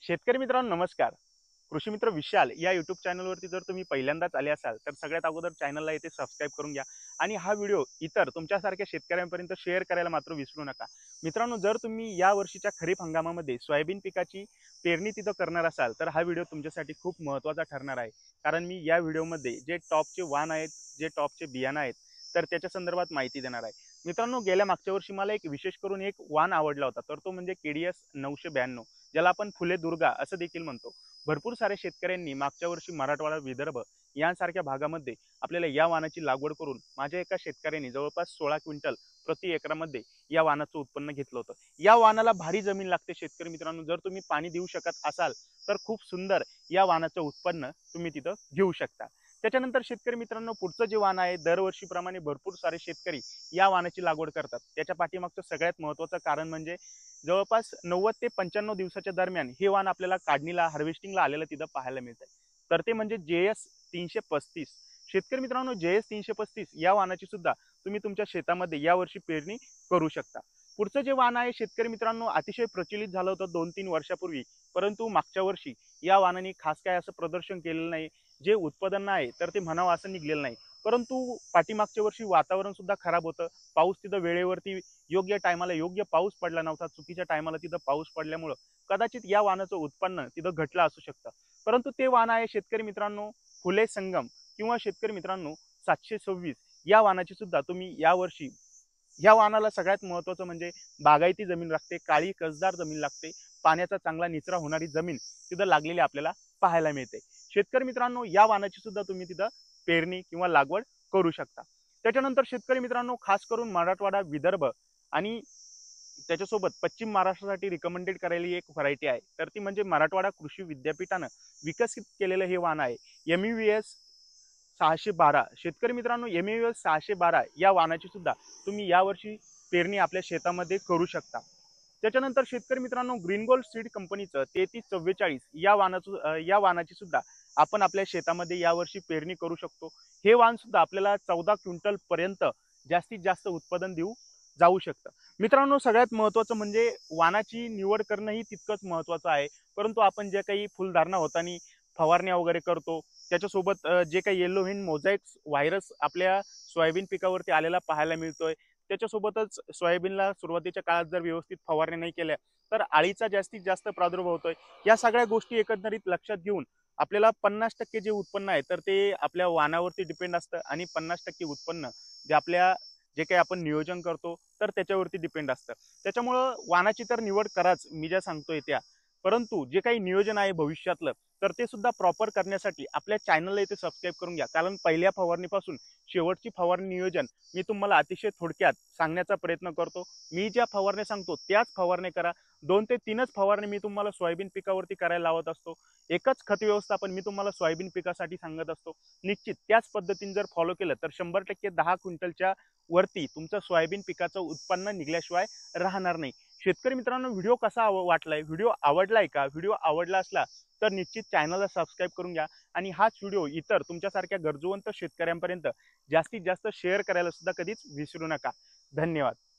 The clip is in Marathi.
शेतकरी मित्रांनो नमस्कार. कृषी मित्र विशाल या यूट्यूब चॅनलवरती जर तुम्ही पहिल्यांदाच आले असाल तर सगळ्यात अगोदर चॅनलला इथे सबस्क्राईब करून घ्या आणि हा व्हिडिओ इतर तुमच्यासारख्या शेतकऱ्यांपर्यंत शेअर करायला मात्र विसरू नका. मित्रांनो, जर तुम्ही या वर्षीच्या खरीप हंगामामध्ये सोयाबीन पिकाची पेरणी तिथं करणार असाल तर हा व्हिडिओ तुमच्यासाठी खूप महत्त्वाचा ठरणार आहे. कारण मी या व्हिडिओमध्ये जे टॉपचे वाण आहेत, जे टॉपचे बियाणं आहेत, तर त्याच्या संदर्भात माहिती देणार आहे. मित्रांनो, गेल्या मागच्या वर्षी मला एक विशेष करून एक वाण आवडला होता, तर तो म्हणजे KDS 992, ज्याला आपण फुले दुर्गा असं देखील म्हणतो. भरपूर साऱ्या शेतकऱ्यांनी मागच्या वर्षी मराठवाडा, विदर्भ यांसारख्या भागामध्ये आपल्याला या वाणाची लागवड करून माझ्या एका शेतकऱ्यांनी जवळपास 16 क्विंटल प्रति एकरामध्ये या वाणाचं उत्पन्न घेतलं होतं. या वाणाला भारी जमीन लागते शेतकरी मित्रांनो. जर तुम्ही पाणी देऊ शकत असाल तर खूप सुंदर या वाणाचं उत्पन्न तुम्ही तिथं घेऊ शकता. त्याच्यानंतर शेतकरी मित्रांनो, पुढचं जे वाण आहे, दरवर्षीप्रमाणे भरपूर सारे शेतकरी या वाणाची लागवड करतात. त्याच्या पाठीमागचं सगळ्यात महत्त्वाचं कारण म्हणजे जवळपास 90 ते 95 दिवसाच्या दरम्यान हे वाण आपल्याला काढणीला, हार्वेस्टिंगला आलेलं तिथं पाहायला मिळतंय. तर ते म्हणजे JS 335. शेतकरी मित्रांनो, JS 335 या वाणाची सुद्धा तुम्ही तुमच्या शेतामध्ये यावर्षी पेरणी करू शकता. पुढचं जे वाण आहे शेतकरी मित्रांनो, अतिशय प्रचलित झालं होतं 2-3 वर्षापूर्वी, परंतु मागच्या वर्षी या वाणाने खास काय असं प्रदर्शन केलेलं नाही. जे उत्पादन आहे तर ते म्हणावं असं निघलेलं नाही. परंतु पाठीमागच्या वर्षी वातावरण सुद्धा खराब होतं. पाऊस तिथं वेळेवरती योग्य टायमाला योग्य पाऊस पडला नव्हता. चुकीच्या टायमाला तिथं पाऊस पडल्यामुळं कदाचित या वाणाचं उत्पन्न तिथं घटलं असू शकतं. परंतु ते वाण आहे शेतकरी मित्रांनो फुले संगम किंवा शेतकरी मित्रांनो 726 या वाणाची सुद्धा तुम्ही यावर्षी, या वाणाला सगळ्यात महत्त्वाचं म्हणजे बागायती जमीन लागते, काळी कसदार जमीन लागते, पाण्याचा चांगला निचरा होणारी जमीन तिथं लागलेली आपल्याला पाहायला मिळते. शेतकरी मित्रांनो, या वाणाची सुद्धा तुम्ही तिथं पेरणी किंवा लागवड करू शकता. त्याच्यानंतर शेतकरी मित्रांनो, खास करून मराठवाडा, विदर्भ आणि त्याच्यासोबत पश्चिम महाराष्ट्रासाठी रिकमेंडेड करायली एक व्हरायटी आहे, तर ती म्हणजे मराठवाडा कृषी विद्यापीठानं विकसित केलेलं हे वाण आहे MEVS 612. शेतकरी मित्रांनो, MEVS 612 या वाणाची सुद्धा तुम्ही यावर्षी पेरणी आपल्या शेतामध्ये करू शकता. त्याच्यानंतर शेतकरी मित्रांनो, ग्रीन गोल्ड सीड कंपनीचं 3344 या वाणाची सुद्धा आपण आपल्या शेतामध्ये यावर्षी पेरणी करू शकतो. हे वाण सुद्धा आपल्याला 14 क्विंटल पर्यंत जास्तीत जास्त उत्पादन देऊ जाऊ शकतं. मित्रांनो, सगळ्यात महत्त्वाचं म्हणजे वाणाची निवड करणं ही तितकंच महत्त्वाचं आहे. परंतु आपण जे काही फुलधारणा होताना फवारण्या वगैरे करतो, त्याच्यासोबत जे काही येलो व्हेन मोझॅइक व्हायरस आपल्या सोयाबीन पिकावरती आलेला पाहायला मिळतोय, त्याच्यासोबतच सोयाबीनला सुरुवातीच्या काळात जर व्यवस्थित फवारण्या नाही केल्या तर अळीचा जास्तीत जास्त प्रादुर्भाव होतोय. या सगळ्या गोष्टी एकंदरीत लक्षात घेऊन आपल्याला 50% जे उत्पन्न आहे तर ते आपल्या वाणावरती डिपेंड असतं आणि 50% उत्पन्न जे आपल्या जे काही आपण नियोजन करतो तर त्याच्यावरती डिपेंड असतं. त्याच्यामुळं वाणाची तर निवड कराच मी ज्या सांगतोय त्या, परंतु जे काही नियोजन आहे भविष्यातलं तर ते सुद्धा प्रॉपर करण्यासाठी आपल्या चॅनलला इथे सबस्क्राईब करून घ्या. कारण पहिल्या फवारणीपासून शेवटची फवारणी नियोजन मी तुम्हाला अतिशय थोडक्यात सांगण्याचा प्रयत्न करतो. मी ज्या फवारण्या सांगतो त्याच फवारण्या करा. 2 ते 3च फवारणी मी तुम्हाला सोयाबीन पिकावरती करायला लावत असतो. एकच खत व्यवस्थापन मी तुम्हाला सोयाबीन पिकासाठी सांगत असतो. निश्चित त्याच पद्धतीने जर फॉलो केलं तर 100% 10 क्विंटलच्या वरती तुमचं सोयाबीन पिकाचं उत्पन्न निघल्याशिवाय राहणार नाही. शेतकरी मित्रांनो, व्हिडिओ कसा वाटलाय, व्हिडिओ आवडलाय का? व्हिडिओ आवडला असला तर निश्चित चॅनलला सबस्क्राईब करून घ्या आणि हाच व्हिडिओ इतर तुमच्यासारख्या गरजूवंत शेतकऱ्यांपर्यंत जास्तीत जास्त शेअर करायला सुद्धा कधीच विसरू नका. धन्यवाद.